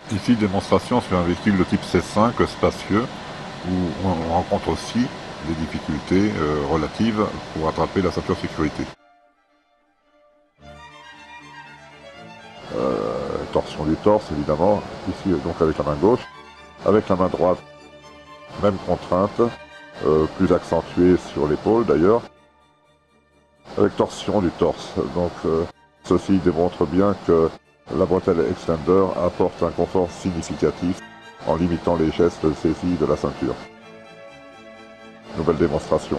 Ici, démonstration sur un véhicule de type C5 spacieux, où on rencontre aussi des difficultés relatives pour attraper la ceinture sécurité. Torsion du torse, évidemment, ici donc avec la main gauche. Avec la main droite, même contrainte, plus accentuée sur l'épaule d'ailleurs. Avec torsion du torse. Donc ceci démontre bien que la bretelle extender apporte un confort significatif en limitant les gestes de saisie de la ceinture. Nouvelle démonstration.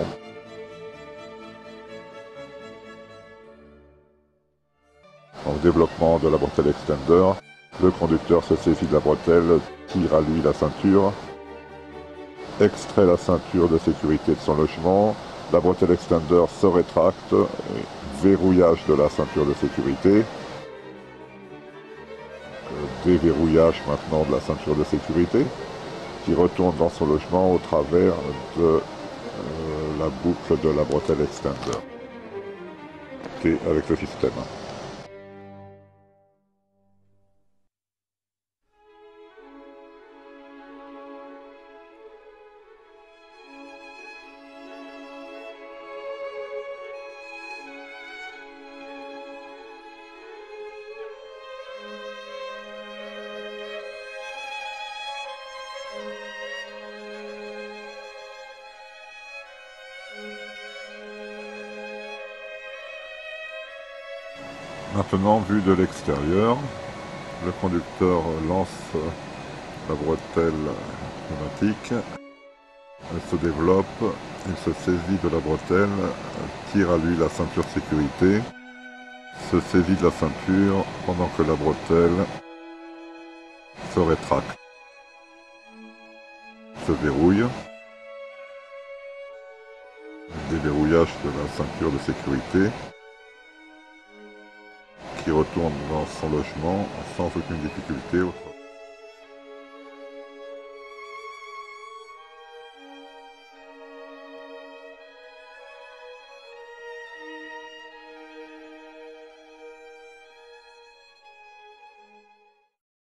En développement de la bretelle extender, le conducteur se saisit de la bretelle, tire à lui la ceinture, extrait la ceinture de sécurité de son logement, la bretelle extender se rétracte, verrouillage de la ceinture de sécurité, déverrouillage maintenant de la ceinture de sécurité, qui retourne dans son logement au travers de la boucle de la bretelle extender. Et avec le système. Maintenant, vu de l'extérieur, le conducteur lance la bretelle pneumatique, elle se développe, il se saisit de la bretelle, tire à lui la ceinture sécurité, se saisit de la ceinture pendant que la bretelle se rétracte, se verrouille, déverrouillage de la ceinture de sécurité, qui retourne dans son logement sans aucune difficulté.